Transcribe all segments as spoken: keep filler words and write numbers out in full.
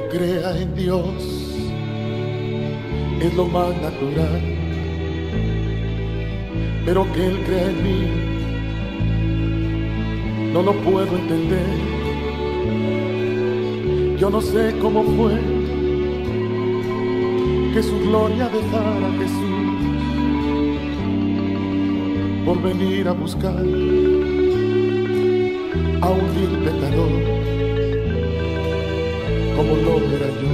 crea en Dios es lo más natural, pero que Él crea en mí no lo puedo entender. Yo no sé cómo fue que su gloria dejara a Jesús por venir a buscar a un vil pecador como lo era yo.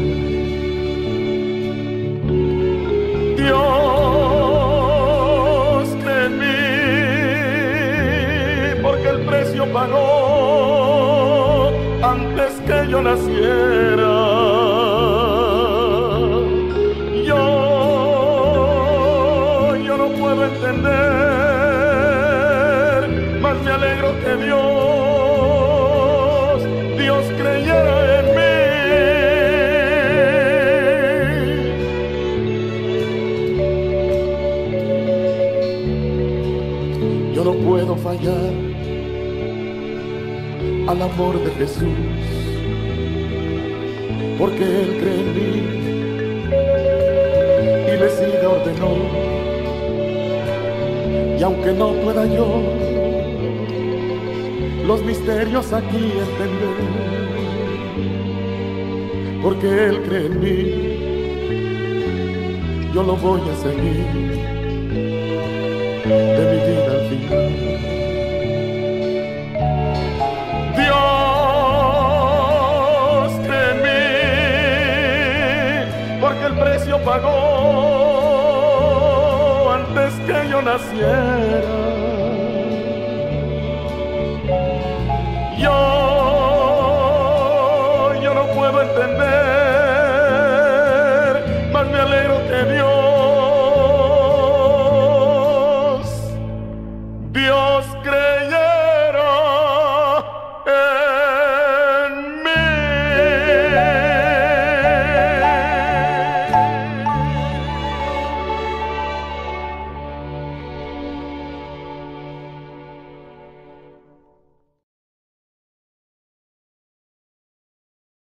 Dios cree en mí porque el precio pagó antes que yo naciera. Yo, yo no puedo entender, mas me alegro que Dios, Dios creyera en mí. Yo no puedo fallar al amor de Jesús, porque Él cree en mí y le sigue ordenó. Y aunque no pueda yo los misterios aquí entender, porque Él cree en mí, yo lo voy a seguir de mi vida al final. Dios cree en mí porque el precio pagó antes que yo naciera.